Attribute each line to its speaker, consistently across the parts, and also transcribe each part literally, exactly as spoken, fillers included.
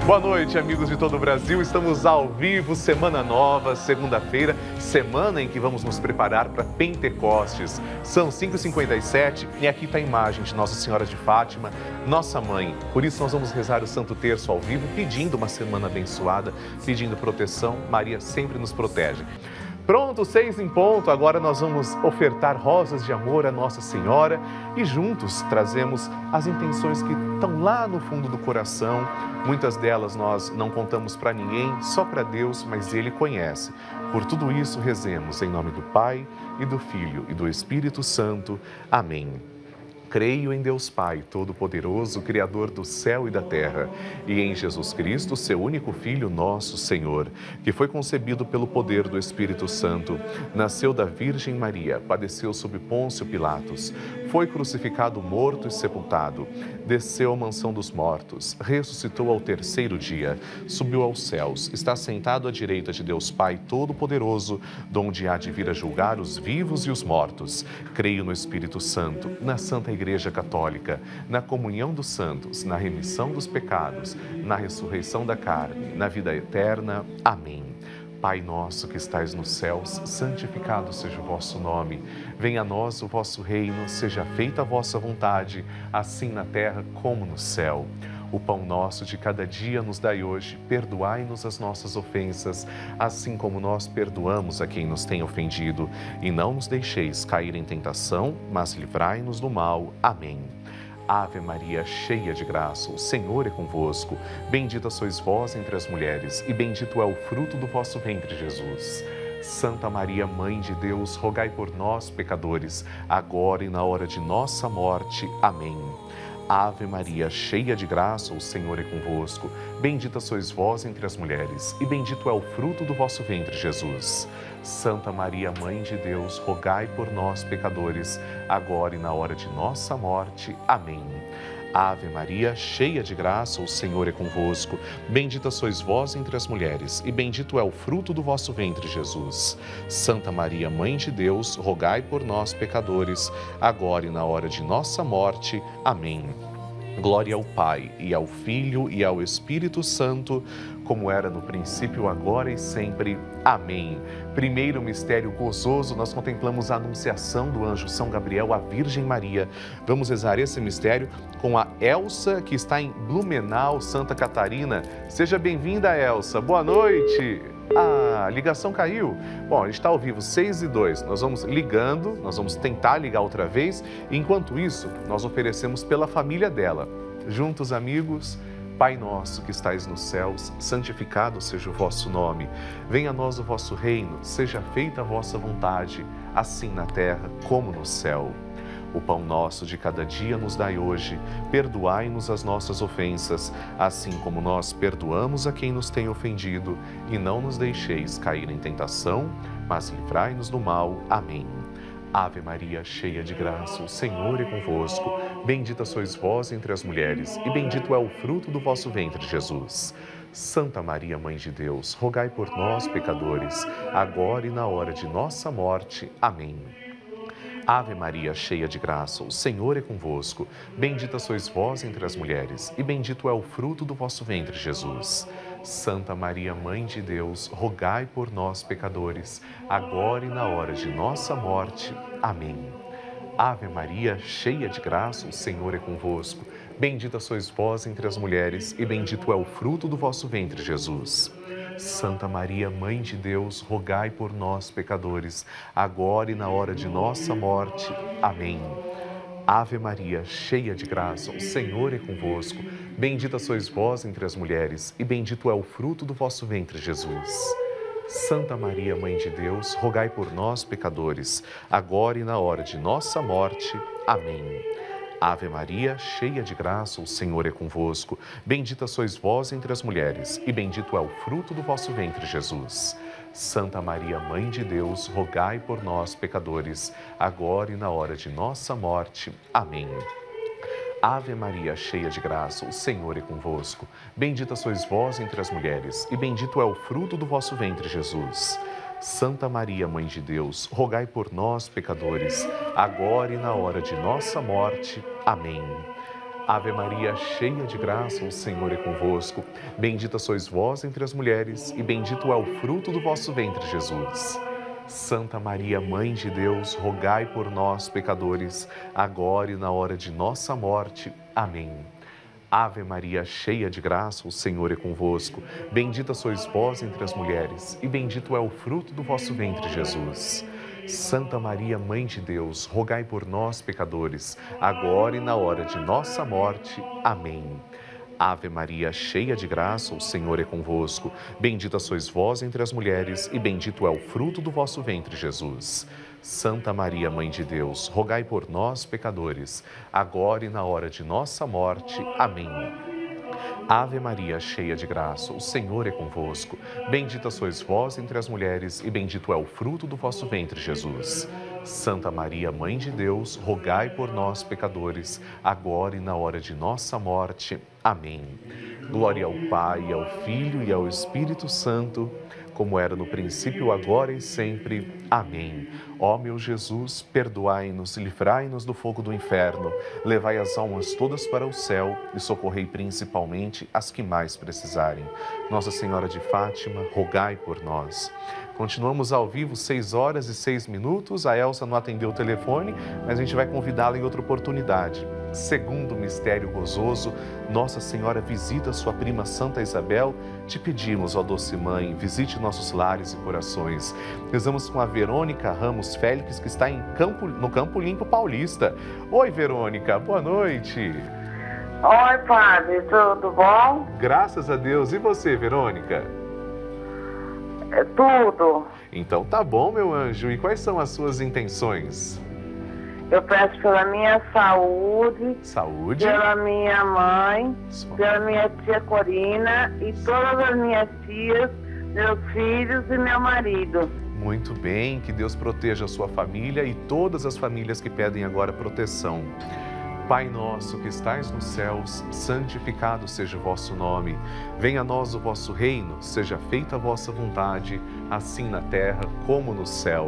Speaker 1: Boa noite, amigos de todo o Brasil. Estamos ao vivo, semana nova, segunda-feira, semana em que vamos nos preparar para Pentecostes. São cinco e cinquenta e sete e aqui está a imagem de Nossa Senhora de Fátima, nossa mãe. Por isso nós vamos rezar o Santo Terço ao vivo, pedindo uma semana abençoada, pedindo proteção. Maria sempre nos protege. Pronto, seis em ponto, agora nós vamos ofertar rosas de amor à Nossa Senhora e juntos trazemos as intenções que estão lá no fundo do coração. Muitas delas nós não contamos para ninguém, só para Deus, mas Ele conhece. Por tudo isso, rezemos em nome do Pai, e do Filho, e do Espírito Santo. Amém. Creio em Deus Pai, Todo-Poderoso, Criador do céu e da terra, e em Jesus Cristo, seu único Filho, nosso Senhor, que foi concebido pelo poder do Espírito Santo, nasceu da Virgem Maria, padeceu sob Pôncio Pilatos, foi crucificado, morto e sepultado, desceu à mansão dos mortos, ressuscitou ao terceiro dia, subiu aos céus, está sentado à direita de Deus Pai Todo-Poderoso, donde há de vir a julgar os vivos e os mortos. Creio no Espírito Santo, na Santa Igreja Igreja Católica, na comunhão dos santos, na remissão dos pecados, na ressurreição da carne, na vida eterna. Amém. Pai nosso que estais nos céus, santificado seja o vosso nome. Venha a nós o vosso reino, seja feita a vossa vontade, assim na terra como no céu. O pão nosso de cada dia nos dai hoje, perdoai-nos as nossas ofensas, assim como nós perdoamos a quem nos tem ofendido. E não nos deixeis cair em tentação, mas livrai-nos do mal. Amém. Ave Maria, cheia de graça, o Senhor é convosco. Bendita sois vós entre as mulheres, e bendito é o fruto do vosso ventre, Jesus. Santa Maria, Mãe de Deus, rogai por nós, pecadores, agora e na hora de nossa morte. Amém. Ave Maria, cheia de graça, o Senhor é convosco. Bendita sois vós entre as mulheres, e bendito é o fruto do vosso ventre, Jesus. Santa Maria, Mãe de Deus, rogai por nós, pecadores, agora e na hora de nossa morte. Amém. Ave Maria, cheia de graça, o Senhor é convosco. Bendita sois vós entre as mulheres, e bendito é o fruto do vosso ventre, Jesus. Santa Maria, Mãe de Deus, rogai por nós, pecadores, agora e na hora de nossa morte. Amém. Glória ao Pai, e ao Filho, e ao Espírito Santo, como era no princípio, agora e sempre. Amém. Primeiro mistério gozoso, nós contemplamos a anunciação do anjo São Gabriel à Virgem Maria. Vamos rezar esse mistério com a Elsa, que está em Blumenau, Santa Catarina. Seja bem-vinda, Elsa. Boa noite. Ah, a ligação caiu. Bom, a gente está ao vivo, seis e dois. Nós vamos ligando, nós vamos tentar ligar outra vez. Enquanto isso, nós oferecemos pela família dela. Juntos, amigos, Pai nosso que estais nos céus, santificado seja o vosso nome. Venha a nós o vosso reino, seja feita a vossa vontade, assim na terra como no céu. O pão nosso de cada dia nos dai hoje, perdoai-nos as nossas ofensas, assim como nós perdoamos a quem nos tem ofendido, e não nos deixeis cair em tentação, mas livrai-nos do mal. Amém. Ave Maria, cheia de graça, o Senhor é convosco. Bendita sois vós entre as mulheres, e bendito é o fruto do vosso ventre, Jesus. Santa Maria, Mãe de Deus, rogai por nós, pecadores, agora e na hora de nossa morte. Amém. Ave Maria, cheia de graça, o Senhor é convosco. Bendita sois vós entre as mulheres, e bendito é o fruto do vosso ventre, Jesus. Santa Maria, Mãe de Deus, rogai por nós, pecadores, agora e na hora de nossa morte. Amém. Ave Maria, cheia de graça, o Senhor é convosco. Bendita sois vós entre as mulheres, e bendito é o fruto do vosso ventre, Jesus. Santa Maria, Mãe de Deus, rogai por nós, pecadores, agora e na hora de nossa morte. Amém. Ave Maria, cheia de graça, o Senhor é convosco. Bendita sois vós entre as mulheres, e bendito é o fruto do vosso ventre, Jesus. Santa Maria, Mãe de Deus, rogai por nós, pecadores, agora e na hora de nossa morte. Amém. Ave Maria, cheia de graça, o Senhor é convosco. Bendita sois vós entre as mulheres, e bendito é o fruto do vosso ventre, Jesus. Santa Maria, Mãe de Deus, rogai por nós, pecadores, agora e na hora de nossa morte. Amém. Ave Maria, cheia de graça, o Senhor é convosco. Bendita sois vós entre as mulheres, e bendito é o fruto do vosso ventre, Jesus. Santa Maria, Mãe de Deus, rogai por nós, pecadores, agora e na hora de nossa morte. Amém. Ave Maria, cheia de graça, o Senhor é convosco. Bendita sois vós entre as mulheres, e bendito é o fruto do vosso ventre, Jesus. Santa Maria, Mãe de Deus, rogai por nós, pecadores, agora e na hora de nossa morte. Amém. Ave Maria, cheia de graça, o Senhor é convosco. Bendita sois vós entre as mulheres, e bendito é o fruto do vosso ventre, Jesus. Santa Maria, Mãe de Deus, rogai por nós, pecadores, agora e na hora de nossa morte. Amém. Ave Maria, cheia de graça, o Senhor é convosco. Bendita sois vós entre as mulheres, e bendito é o fruto do vosso ventre, Jesus. Santa Maria, Mãe de Deus, rogai por nós, pecadores, agora e na hora de nossa morte. Amém. Ave Maria, cheia de graça, o Senhor é convosco. Bendita sois vós entre as mulheres, e bendito é o fruto do vosso ventre, Jesus. Santa Maria, Mãe de Deus, rogai por nós, pecadores, agora e na hora de nossa morte. Amém. Glória ao Pai, ao Filho e ao Espírito Santo, como era no princípio, agora e sempre. Amém. Ó meu Jesus, perdoai-nos, livrai-nos do fogo do inferno, levai as almas todas para o céu e socorrei principalmente as que mais precisarem. Nossa Senhora de Fátima, rogai por nós. Continuamos ao vivo, seis horas e seis minutos. A Elsa não atendeu o telefone, mas a gente vai convidá-la em outra oportunidade. Segundo mistério gozoso, Nossa Senhora visita sua prima Santa Isabel. Te pedimos, ó doce Mãe, visite nossos lares e corações. Rezamos com a Verônica Ramos Félix, que está em Campo, no Campo Limpo Paulista. Oi, Verônica, boa noite.
Speaker 2: Oi, padre, tudo bom?
Speaker 1: Graças a Deus. E você, Verônica?
Speaker 2: É tudo.
Speaker 1: Então tá bom, meu anjo. E quais são as suas intenções?
Speaker 2: Eu peço pela minha saúde,
Speaker 1: Saúde.
Speaker 2: pela minha mãe,
Speaker 1: Só.
Speaker 2: pela minha tia Corina e todas as minhas tias, meus filhos e meu marido.
Speaker 1: Muito bem, que Deus proteja a sua família e todas as famílias que pedem agora proteção. Pai nosso que estais nos céus, santificado seja o vosso nome. Venha a nós o vosso reino, seja feita a vossa vontade, assim na terra como no céu.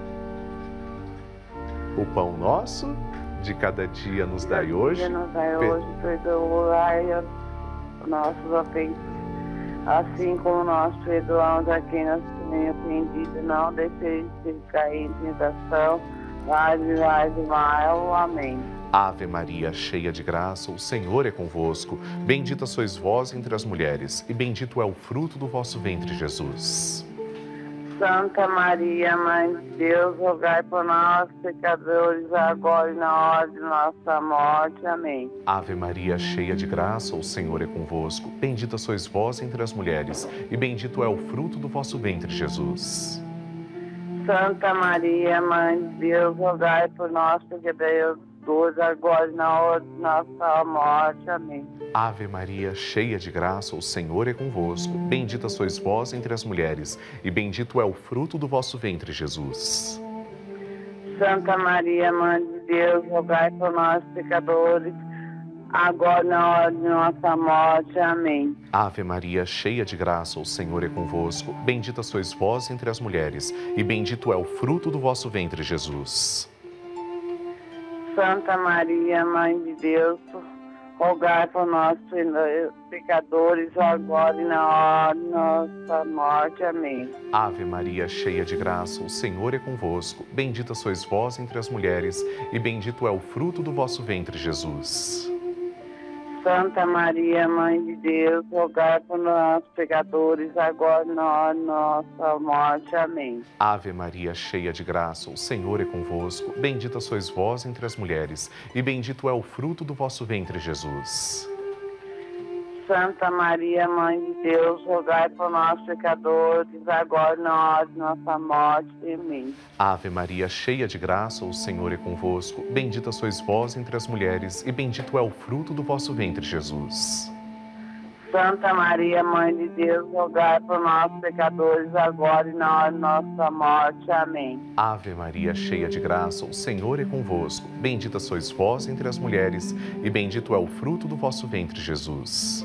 Speaker 1: O pão nosso de cada dia nos dai hoje.
Speaker 2: Nos dai hoje, perdoai os nossos ofensas, assim como nós perdoamos a quem nos tem ofendido. Não deixeis de cair em tentação, mas livrai do mal. Amém.
Speaker 1: Ave Maria, cheia de graça, o Senhor é convosco. Bendita sois vós entre as mulheres, e bendito é o fruto do vosso ventre, Jesus.
Speaker 2: Santa Maria, Mãe de Deus, rogai por nós, pecadores, agora e na hora de nossa morte. Amém.
Speaker 1: Ave Maria, cheia de graça, o Senhor é convosco. Bendita sois vós entre as mulheres, e bendito é o fruto do vosso ventre, Jesus.
Speaker 2: Santa Maria, Mãe de Deus, rogai por nós, pecadores, agora e na hora de nossa morte. Amém.
Speaker 1: Ave Maria, cheia de graça, o Senhor é convosco. Bendita sois vós entre as mulheres, e bendito é o fruto do vosso ventre, Jesus.
Speaker 2: Santa Maria, Mãe de Deus, rogai por nós, pecadores, agora e na hora de nossa morte. Amém.
Speaker 1: Ave Maria, cheia de graça, o Senhor é convosco. Bendita sois vós entre as mulheres, e bendito é o fruto do vosso ventre, Jesus.
Speaker 2: Santa Maria, Mãe de Deus, rogai por nós, pecadores, agora e na hora de nossa morte. Amém.
Speaker 1: Ave Maria, cheia de graça, o Senhor é convosco. Bendita sois vós entre as mulheres, e bendito é o fruto do vosso ventre, Jesus.
Speaker 2: Santa Maria, Mãe de Deus, rogai por nós, pecadores, agora e na hora de nossa morte. Amém.
Speaker 1: Ave Maria, cheia de graça, o Senhor é convosco. Bendita sois vós entre as mulheres, e bendito é o fruto do vosso ventre, Jesus.
Speaker 2: Santa Maria, Mãe de Deus, rogai por nós, pecadores, agora e na hora de nossa morte. Amém.
Speaker 1: Ave Maria, cheia de graça, o Senhor é convosco. Bendita sois vós entre as mulheres, e bendito é o fruto do vosso ventre, Jesus.
Speaker 2: Santa Maria, Mãe de Deus, rogai por nós, pecadores, agora e na hora de nossa morte. Amém.
Speaker 1: Ave Maria, cheia de graça, o Senhor é convosco. Bendita sois vós entre as mulheres, e bendito é o fruto do vosso ventre, Jesus.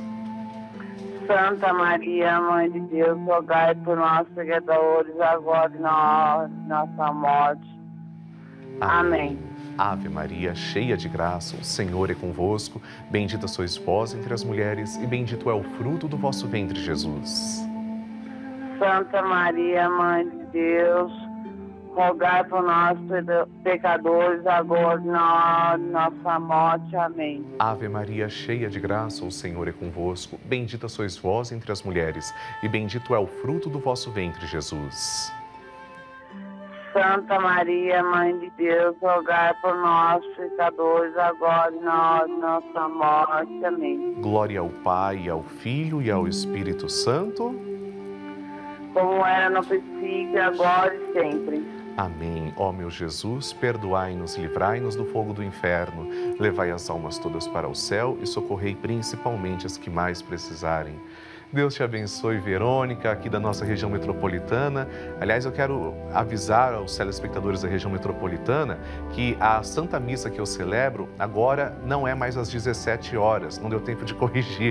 Speaker 2: Santa Maria, Mãe de Deus, rogai por nós, pecadores, agora e na hora de nossa morte. Amém.
Speaker 1: Amém. Ave Maria, cheia de graça, o Senhor é convosco. Bendita sois vós entre as mulheres e bendito é o fruto do vosso ventre, Jesus.
Speaker 2: Santa Maria, Mãe de Deus, rogai por nós pecadores, agora e na hora de nossa morte. Amém.
Speaker 1: Ave Maria, cheia de graça, o Senhor é convosco. Bendita sois vós entre as mulheres e bendito é o fruto do vosso ventre, Jesus.
Speaker 2: Santa Maria, Mãe de Deus, rogai por nós, pecadores, agora e na hora de nossa morte. Amém.
Speaker 1: Glória ao Pai, ao Filho e ao Espírito Santo.
Speaker 2: Como era no princípio, agora e sempre.
Speaker 1: Amém. Ó meu Jesus, perdoai-nos, livrai-nos do fogo do inferno, levai as almas todas para o céu e socorrei principalmente as que mais precisarem. Deus te abençoe, Verônica, aqui da nossa região metropolitana. Aliás, eu quero avisar aos telespectadores da região metropolitana que a Santa Missa que eu celebro agora não é mais às dezessete horas, não deu tempo de corrigir.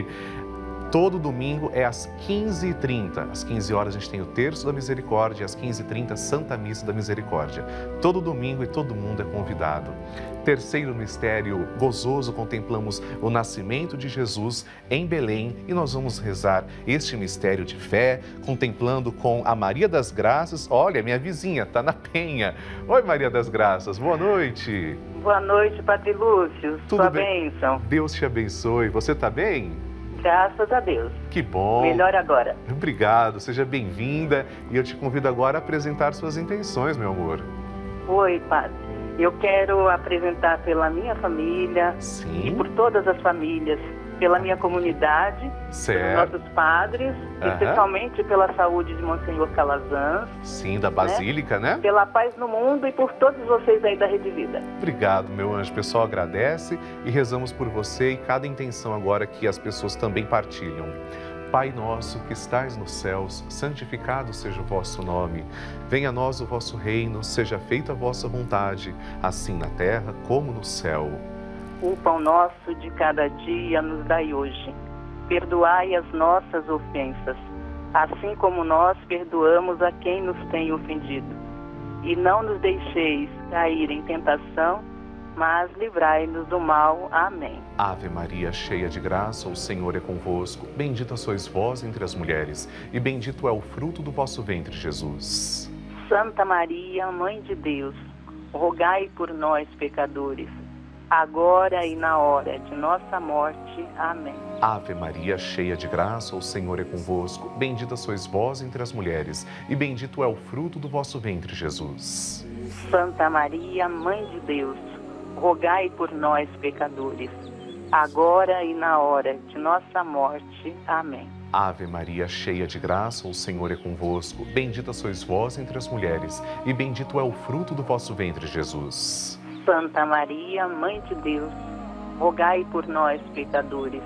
Speaker 1: Todo domingo é às quinze e trinta. Às quinze horas a gente tem o Terço da Misericórdia, às quinze e trinta Santa Missa da Misericórdia. Todo domingo e todo mundo é convidado. Terceiro mistério gozoso, contemplamos o nascimento de Jesus em Belém e nós vamos rezar este mistério de fé, contemplando com a Maria das Graças. Olha, minha vizinha, está na Penha. Oi, Maria das Graças, boa noite.
Speaker 3: Boa noite, Padre Lúcio.
Speaker 1: Tudo
Speaker 3: Sua
Speaker 1: bem?
Speaker 3: bênção.
Speaker 1: Deus te abençoe. Você está bem?
Speaker 3: Graças a Deus.
Speaker 1: Que bom.
Speaker 3: Melhor agora.
Speaker 1: Obrigado, seja bem-vinda. E eu te convido agora a apresentar suas intenções, meu amor.
Speaker 3: Oi, Padre. Eu quero apresentar pela minha família
Speaker 1: Sim.
Speaker 3: e por todas as famílias, pela minha comunidade,
Speaker 1: Certo.
Speaker 3: pelos nossos padres,
Speaker 1: Aham.
Speaker 3: especialmente pela saúde de Monsenhor Calazans,
Speaker 1: Sim, da Basílica, né?
Speaker 3: pela paz no mundo e por todos vocês aí da Rede Vida.
Speaker 1: Obrigado, meu anjo. O pessoal agradece e rezamos por você e cada intenção agora que as pessoas também partilham. Pai nosso que estais nos céus, santificado seja o vosso nome. Venha a nós o vosso reino, seja feita a vossa vontade, assim na terra como no céu.
Speaker 3: O pão nosso de cada dia nos dai hoje. Perdoai as nossas ofensas, assim como nós perdoamos a quem nos tem ofendido. E não nos deixeis cair em tentação, mas livrai-nos do mal. Amém.
Speaker 1: Ave Maria, cheia de graça, o Senhor é convosco. Bendita sois vós entre as mulheres, e bendito é o fruto do vosso ventre, Jesus.
Speaker 3: Santa Maria, Mãe de Deus, rogai por nós, pecadores, agora e na hora de nossa morte. Amém.
Speaker 1: Ave Maria, cheia de graça, o Senhor é convosco. Bendita sois vós entre as mulheres, e bendito é o fruto do vosso ventre, Jesus.
Speaker 3: Santa Maria, Mãe de Deus, rogai por nós, pecadores, agora e na hora de nossa morte. Amém.
Speaker 1: Ave Maria, cheia de graça, o Senhor é convosco. Bendita sois vós entre as mulheres, e bendito é o fruto do vosso ventre, Jesus.
Speaker 3: Santa Maria, Mãe de Deus, rogai por nós, pecadores,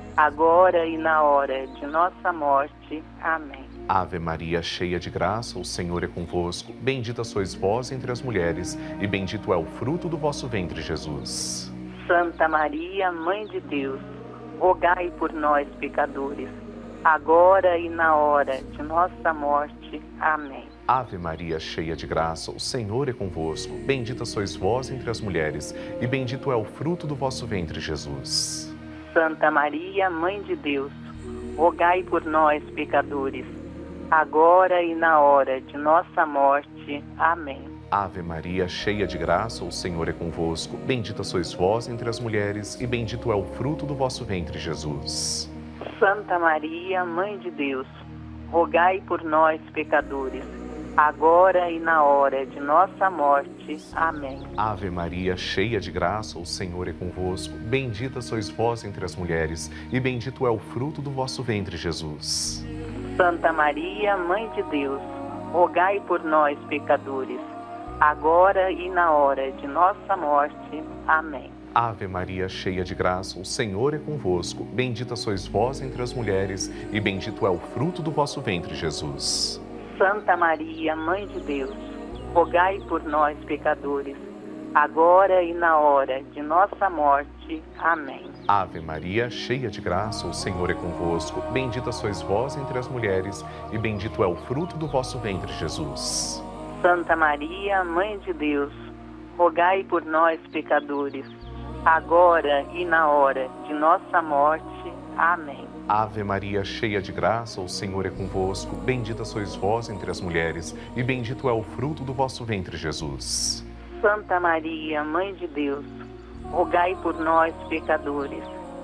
Speaker 3: agora e na hora de nossa morte. Amém.
Speaker 1: Ave Maria, cheia de graça, o Senhor é convosco. Bendita sois vós entre as mulheres, e bendito é o fruto do vosso ventre, Jesus.
Speaker 3: Santa Maria, Mãe de Deus, rogai por nós, pecadores, agora e na hora de nossa morte. Amém.
Speaker 1: Ave Maria, cheia de graça, o Senhor é convosco. Bendita sois vós entre as mulheres, e bendito é o fruto do vosso ventre, Jesus.
Speaker 3: Santa Maria, Mãe de Deus, rogai por nós, pecadores, agora e na hora de nossa morte. Amém.
Speaker 1: Ave Maria, cheia de graça, o Senhor é convosco. Bendita sois vós entre as mulheres, e bendito é o fruto do vosso ventre, Jesus.
Speaker 3: Santa Maria, Mãe de Deus, rogai por nós, pecadores, agora e na hora de nossa morte. Amém.
Speaker 1: Ave Maria, cheia de graça, o Senhor é convosco. Bendita sois vós entre as mulheres, e bendito é o fruto do vosso ventre, Jesus.
Speaker 3: Santa Maria, Mãe de Deus, rogai por nós, pecadores, agora e na hora de nossa morte. Amém.
Speaker 1: Ave Maria, cheia de graça, o Senhor é convosco. Bendita sois vós entre as mulheres, e bendito é o fruto do vosso ventre, Jesus.
Speaker 3: Santa Maria, Mãe de Deus, rogai por nós, pecadores, agora e na hora de nossa morte. Amém.
Speaker 1: Ave Maria, cheia de graça, o Senhor é convosco. Bendita sois vós entre as mulheres, e bendito é o fruto do vosso ventre, Jesus.
Speaker 3: Santa Maria, Mãe de Deus, rogai por nós, pecadores, agora e na hora de nossa morte. Amém.
Speaker 1: Ave Maria, cheia de graça, o Senhor é convosco. Bendita sois vós entre as mulheres, e bendito é o fruto do vosso ventre, Jesus.
Speaker 3: Santa Maria, Mãe de Deus, rogai por nós, pecadores,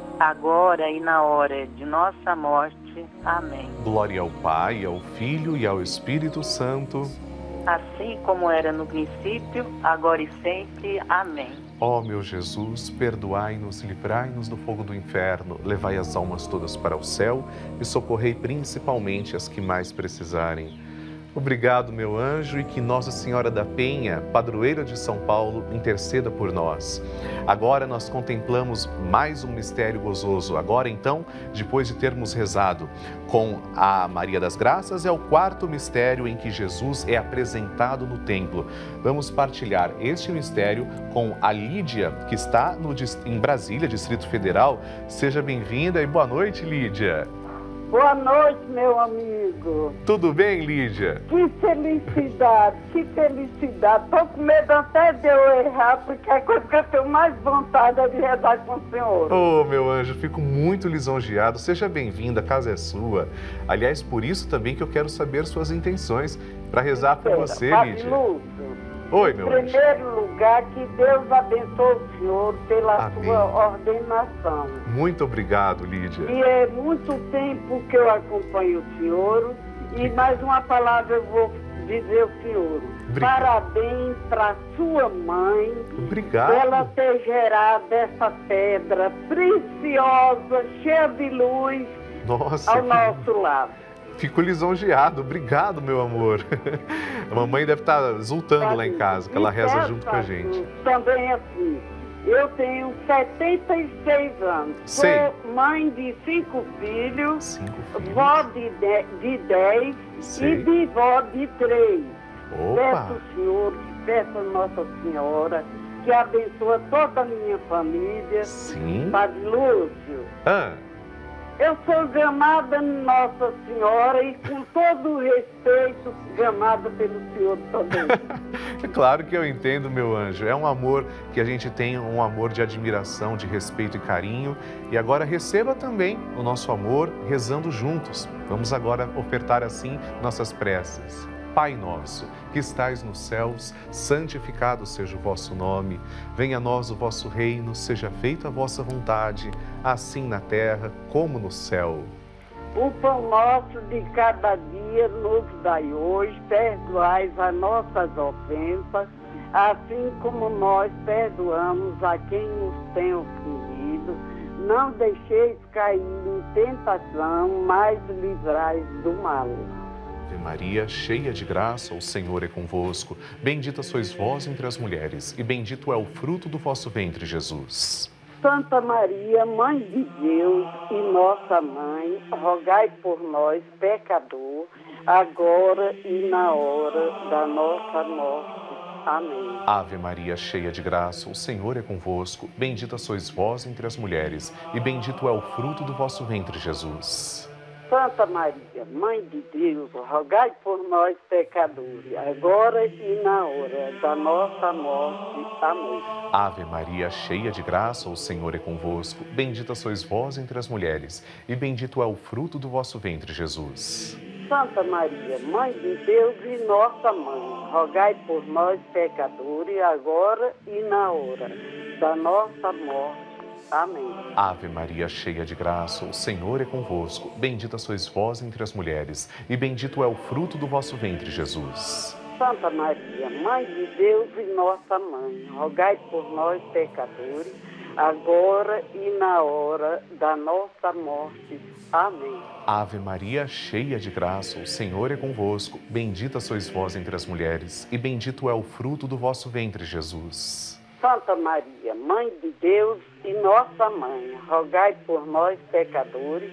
Speaker 3: agora e na hora de nossa morte. Amém.
Speaker 1: Glória ao Pai, ao Filho e ao Espírito Santo.
Speaker 3: Assim como era no princípio, agora e sempre. Amém.
Speaker 1: Ó meu Jesus, perdoai-nos, livrai-nos do fogo do inferno, levai as almas todas para o céu e socorrei principalmente as que mais precisarem. Obrigado, meu anjo, e que Nossa Senhora da Penha, padroeira de São Paulo, interceda por nós. Agora nós contemplamos mais um mistério gozoso. Agora, então, depois de termos rezado com a Maria das Graças, é o quarto mistério em que Jesus é apresentado no templo. Vamos partilhar este mistério com a Lídia, que está no, em Brasília, Distrito Federal. Seja bem-vinda e boa noite, Lídia.
Speaker 2: Boa noite, meu amigo.
Speaker 1: Tudo bem, Lídia?
Speaker 2: Que felicidade, que felicidade. Tô com medo até de eu errar, porque é a coisa que eu tenho mais vontade é de rezar com o senhor.
Speaker 1: Oh, meu anjo, fico muito lisonjeado. Seja bem-vinda, a casa é sua. Aliás, por isso também que eu quero saber suas intenções para rezar por você, Lídia. Oi, meu anjo. Em
Speaker 2: primeiro lugar, que Deus abençoe o senhor pela
Speaker 1: Amém.
Speaker 2: Sua ordenação.
Speaker 1: Muito obrigado, Lídia.
Speaker 2: E é muito tempo que eu acompanho o senhor. E mais uma palavra eu vou dizer ao senhor.
Speaker 1: Obrigado.
Speaker 2: Parabéns para sua mãe.
Speaker 1: Obrigado.
Speaker 2: Ela ter gerado essa pedra preciosa, cheia de luz,
Speaker 1: Nossa,
Speaker 2: ao
Speaker 1: que...
Speaker 2: nosso lado.
Speaker 1: Fico lisonjeado. Obrigado, meu amor. A mamãe deve estar exultando lá em casa, que ela reza junto com a gente.
Speaker 2: Também assim, eu tenho setenta e seis anos.
Speaker 1: Sei.
Speaker 2: Sou mãe de cinco filhos,
Speaker 1: Cinco filhos.
Speaker 2: vó de, de, de dez
Speaker 1: Sei.
Speaker 2: e bisvó de três.
Speaker 1: Opa.
Speaker 2: Peço ao senhor, peço a Nossa Senhora, que abençoe toda a minha família.
Speaker 1: Sim.
Speaker 2: Padre Lúcio.
Speaker 1: Ah.
Speaker 2: Eu sou gamada Nossa Senhora e com todo o respeito, gamada pelo Senhor também.
Speaker 1: É claro que eu entendo, meu anjo. É um amor que a gente tem, um amor de admiração, de respeito e carinho. E agora receba também o nosso amor rezando juntos. Vamos agora ofertar assim nossas preces. Pai nosso, que estais nos céus, santificado seja o vosso nome. Venha a nós o vosso reino, seja feita a vossa vontade, assim na terra como no céu.
Speaker 2: O pão nosso de cada dia nos dai hoje, perdoais as nossas ofensas, assim como nós perdoamos a quem nos tem ofendido. Não deixeis cair em tentação, mas livrais do mal.
Speaker 1: Ave Maria, cheia de graça, o Senhor é convosco. Bendita sois vós entre as mulheres, e bendito é o fruto do vosso ventre, Jesus.
Speaker 2: Santa Maria, Mãe de Deus e nossa Mãe, rogai por nós, pecador, agora e na hora da nossa morte. Amém.
Speaker 1: Ave Maria, cheia de graça, o Senhor é convosco. Bendita sois vós entre as mulheres, e bendito é o fruto do vosso ventre, Jesus.
Speaker 2: Santa Maria, Mãe de Deus, rogai por nós, pecadores, agora e na hora da nossa morte. Amém.
Speaker 1: Ave Maria, cheia de graça, o Senhor é convosco. Bendita sois vós entre as mulheres, e bendito é o fruto do vosso ventre, Jesus.
Speaker 2: Santa Maria, Mãe de Deus e nossa Mãe, rogai por nós, pecadores, agora e na hora da nossa morte. Amém.
Speaker 1: Ave Maria, cheia de graça, o Senhor é convosco. Bendita sois vós entre as mulheres, e bendito é o fruto do vosso ventre, Jesus.
Speaker 2: Santa Maria, Mãe de Deus e nossa Mãe, rogai por nós, pecadores, agora e na hora da nossa morte. Amém.
Speaker 1: Ave Maria, cheia de graça, o Senhor é convosco. Bendita sois vós entre as mulheres, e bendito é o fruto do vosso ventre, Jesus.
Speaker 2: Santa Maria, Mãe de Deus e nossa Mãe, rogai por nós, pecadores,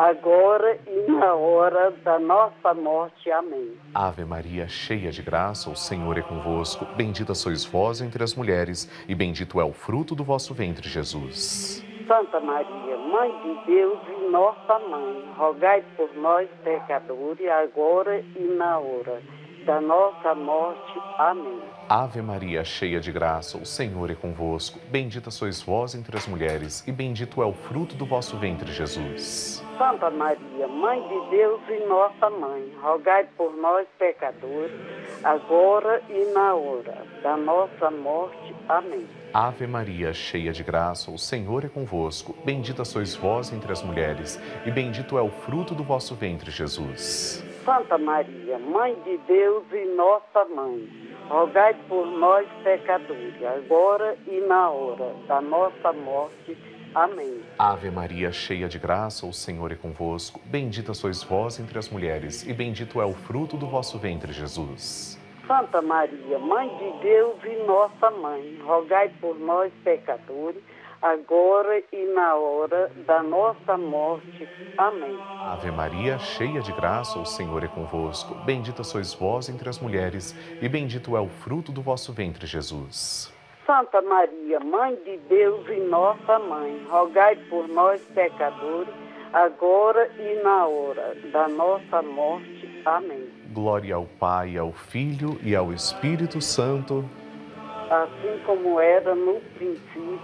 Speaker 2: agora e na hora da nossa morte. Amém.
Speaker 1: Ave Maria, cheia de graça, o Senhor é convosco. Bendita sois vós entre as mulheres, e bendito é o fruto do vosso ventre, Jesus.
Speaker 2: Santa Maria, Mãe de Deus e nossa Mãe, rogai por nós, pecadores, agora e na hora da nossa morte. Amém.
Speaker 1: Ave Maria, cheia de graça, o Senhor é convosco. Bendita sois vós entre as mulheres, e bendito é o fruto do vosso ventre, Jesus.
Speaker 2: Santa Maria, Mãe de Deus e nossa Mãe, rogai por nós, pecadores, agora e na hora da nossa morte. Amém.
Speaker 1: Ave Maria, cheia de graça, o Senhor é convosco. Bendita sois vós entre as mulheres, e bendito é o fruto do vosso ventre, Jesus.
Speaker 2: Santa Maria, Mãe de Deus e nossa Mãe, rogai por nós, pecadores, agora e na hora da nossa morte. Amém.
Speaker 1: Ave Maria, cheia de graça, o Senhor é convosco. Bendita sois vós entre as mulheres, e bendito é o fruto do vosso ventre, Jesus.
Speaker 2: Santa Maria, Mãe de Deus e nossa Mãe, rogai por nós, pecadores, agora e na hora da nossa morte. Amém.
Speaker 1: Ave Maria, cheia de graça, o Senhor é convosco. Bendita sois vós entre as mulheres, e bendito é o fruto do vosso ventre, Jesus.
Speaker 2: Santa Maria, Mãe de Deus e nossa Mãe, rogai por nós, pecadores, agora e na hora da nossa morte. Amém.
Speaker 1: Glória ao Pai, ao Filho e ao Espírito Santo.
Speaker 2: Assim como era no princípio,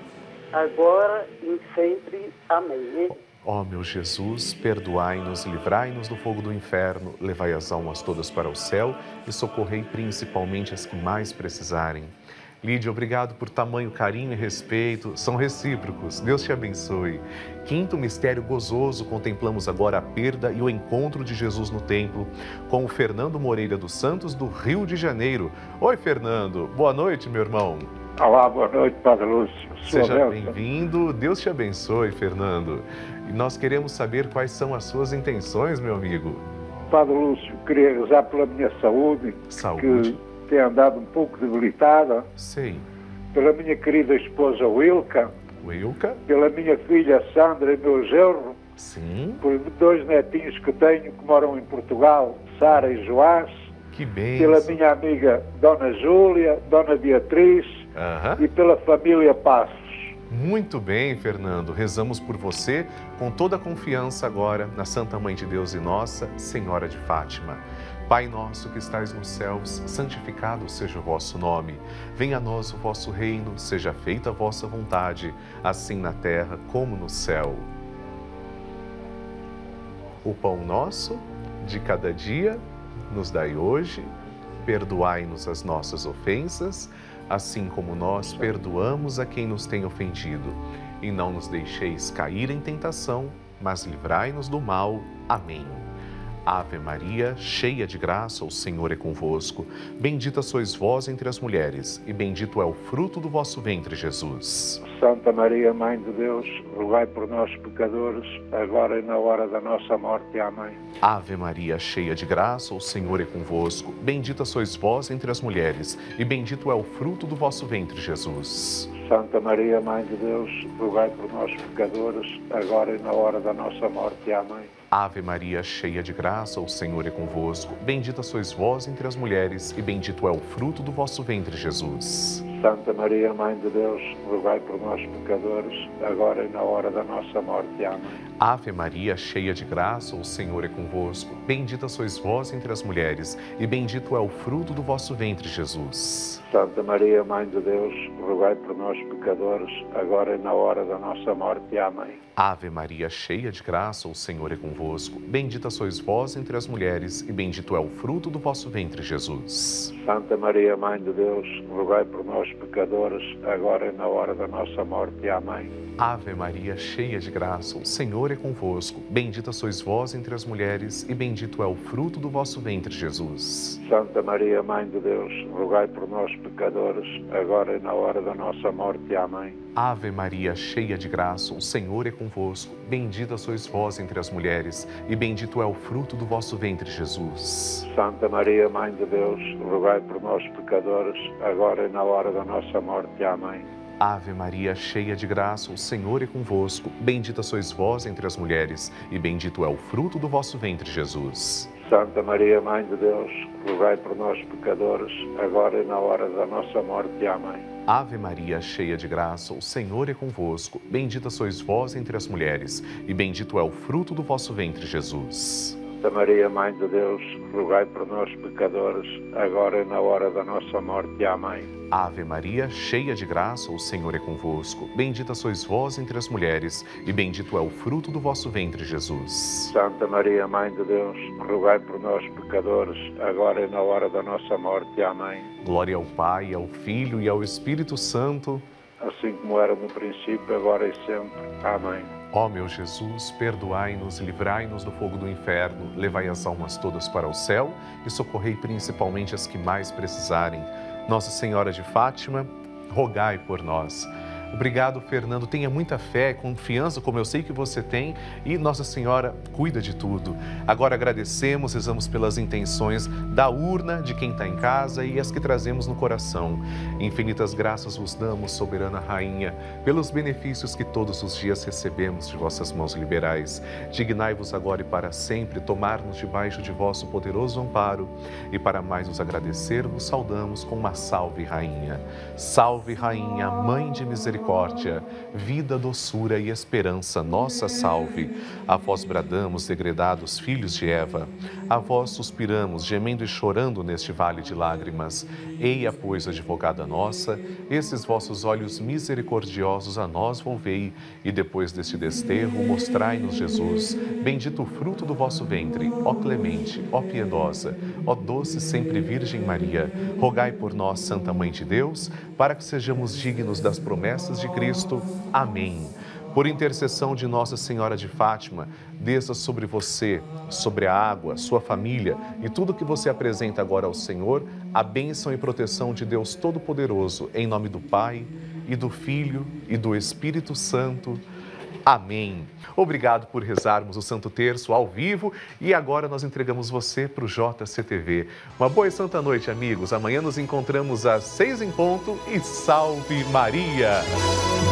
Speaker 2: agora e sempre. Amém.
Speaker 1: Ó meu Jesus, perdoai-nos, livrai-nos do fogo do inferno, levai as almas todas para o céu e socorrei principalmente as que mais precisarem. Lídia, obrigado por tamanho carinho e respeito, são recíprocos. Deus te abençoe. Quinto mistério gozoso, contemplamos agora a perda e o encontro de Jesus no templo com o Fernando Moreira dos Santos, do Rio de Janeiro. Oi, Fernando. Boa noite, meu irmão.
Speaker 4: Olá, boa noite, Padre Lúcio. Sua
Speaker 1: Seja
Speaker 4: bênção.
Speaker 1: bem-vindo. Deus te abençoe, Fernando. E nós queremos saber quais são as suas intenções, meu amigo.
Speaker 4: Padre Lúcio, queria rezar pela minha saúde,
Speaker 1: Saúde.
Speaker 4: que tem andado um pouco debilitada,
Speaker 1: Sei.
Speaker 4: pela minha querida esposa Wilka,
Speaker 1: Wilka?
Speaker 4: pela minha filha Sandra e meu genro,
Speaker 1: Sim.
Speaker 4: por dois netinhos que tenho que moram em Portugal, Sara e Joás,
Speaker 1: Que bem.
Speaker 4: pela minha amiga Dona Júlia, Dona Beatriz
Speaker 1: Aham.
Speaker 4: e pela família Passos.
Speaker 1: Muito bem, Fernando. Rezamos por você com toda a confiança agora na Santa Mãe de Deus e Nossa Senhora de Fátima. Pai nosso que estais nos céus, santificado seja o vosso nome. Venha a nós o vosso reino, seja feita a vossa vontade, assim na terra como no céu. O pão nosso de cada dia nos dai hoje, perdoai-nos as nossas ofensas, assim como nós perdoamos a quem nos tem ofendido. E não nos deixeis cair em tentação, mas livrai-nos do mal. Amém. Ave Maria, cheia de graça, o Senhor é convosco. Bendita sois vós entre as mulheres, e bendito é o fruto do vosso ventre, Jesus.
Speaker 4: Santa Maria, Mãe de Deus, rogai por nós, pecadores, agora e na hora da nossa morte. Amém.
Speaker 1: Ave Maria, cheia de graça, o Senhor é convosco. Bendita sois vós entre as mulheres, e bendito é o fruto do vosso ventre, Jesus.
Speaker 4: Santa Maria, Mãe de Deus, rogai por nós, pecadores, agora e na hora da nossa morte. Amém.
Speaker 1: Ave Maria, cheia de graça, o Senhor é convosco. Bendita sois vós entre as mulheres, e bendito é o fruto do vosso ventre, Jesus.
Speaker 4: Santa Maria, Mãe de Deus, rogai por nós, pecadores, agora e na hora da nossa morte. Amém.
Speaker 1: Ave Maria, cheia de graça, o Senhor é convosco. Bendita sois vós entre as mulheres, e bendito é o fruto do vosso ventre, Jesus.
Speaker 4: Santa Maria, Mãe de Deus, rogai por nós, pecadores, agora e na hora da nossa morte. Amém.
Speaker 1: Ave Maria, cheia de graça, o Senhor é convosco. Bendita sois vós entre as mulheres, e bendito é o fruto do vosso ventre, Jesus.
Speaker 4: Santa Maria, Mãe de Deus, rogai por nós, pecadores, agora e na hora da nossa morte. Amém.
Speaker 1: Ave Maria, cheia de graça, o Senhor é convosco. Bendita sois vós entre as mulheres, e bendito é o fruto do vosso ventre, Jesus.
Speaker 4: Santa Maria, Mãe de Deus, rogai por nós, pecadores, agora e na hora da nossa morte. Amém.
Speaker 1: Ave Maria, cheia de graça, o Senhor é convosco. Bendita sois vós entre as mulheres, e bendito é o fruto do vosso ventre, Jesus.
Speaker 4: Santa Maria, Mãe de Deus, rogai por nós, pecadores, agora e na hora da nossa morte. Amém.
Speaker 1: Ave Maria, cheia de graça, o Senhor é convosco. Bendita sois vós entre as mulheres, e bendito é o fruto do vosso ventre, Jesus.
Speaker 4: Santa Maria, Mãe de Deus, rogai por nós, pecadores, agora e na hora da nossa morte. Amém.
Speaker 1: Ave Maria, cheia de graça, o Senhor é convosco. Bendita sois vós entre as mulheres, e bendito é o fruto do vosso ventre, Jesus.
Speaker 4: Santa Maria, Mãe de Deus, rogai por nós, pecadores, agora e na hora da nossa morte. Amém.
Speaker 1: Ave Maria, cheia de graça, o Senhor é convosco. Bendita sois vós entre as mulheres, e bendito é o fruto do vosso ventre, Jesus.
Speaker 4: Santa Maria, Mãe de Deus, rogai por nós, pecadores, agora e na hora da nossa morte. Amém.
Speaker 1: Glória ao Pai, ao Filho e ao Espírito Santo,
Speaker 4: assim como era no princípio, agora e sempre. Amém.
Speaker 1: Ó meu Jesus, perdoai-nos e livrai-nos do fogo do inferno, levai as almas todas para o céu e socorrei principalmente as que mais precisarem. Nossa Senhora de Fátima, rogai por nós. Obrigado, Fernando. Tenha muita fé, confiança, como eu sei que você tem, e Nossa Senhora cuida de tudo. Agora agradecemos, rezamos pelas intenções da urna, de quem está em casa e as que trazemos no coração. Infinitas graças vos damos, soberana Rainha, pelos benefícios que todos os dias recebemos de vossas mãos liberais. Dignai-vos agora e para sempre tomar-nos debaixo de vosso poderoso amparo. E para mais nos agradecer, vos saudamos com uma salve, Rainha. Salve, Rainha, Mãe de Misericórdia. Misericórdia, vida, doçura e esperança, nossa salve. A vós bradamos, degredados filhos de Eva. A vós suspiramos, gemendo e chorando neste vale de lágrimas. Eia, pois, advogada nossa, esses vossos olhos misericordiosos a nós volvei, e depois deste desterro mostrai-nos Jesus. Bendito o fruto do vosso ventre, ó clemente, ó piedosa, ó doce sempre Virgem Maria. Rogai por nós, Santa Mãe de Deus, para que sejamos dignos das promessas de Cristo. Amém. Por intercessão de Nossa Senhora de Fátima, desça sobre você, sobre a água, sua família e tudo que você apresenta agora ao Senhor, a bênção e proteção de Deus Todo-Poderoso, em nome do Pai, e do Filho, e do Espírito Santo. Amém. Obrigado por rezarmos o Santo Terço ao vivo e agora nós entregamos você para o J C T V. Uma boa e santa noite, amigos. Amanhã nos encontramos às seis em ponto e salve Maria!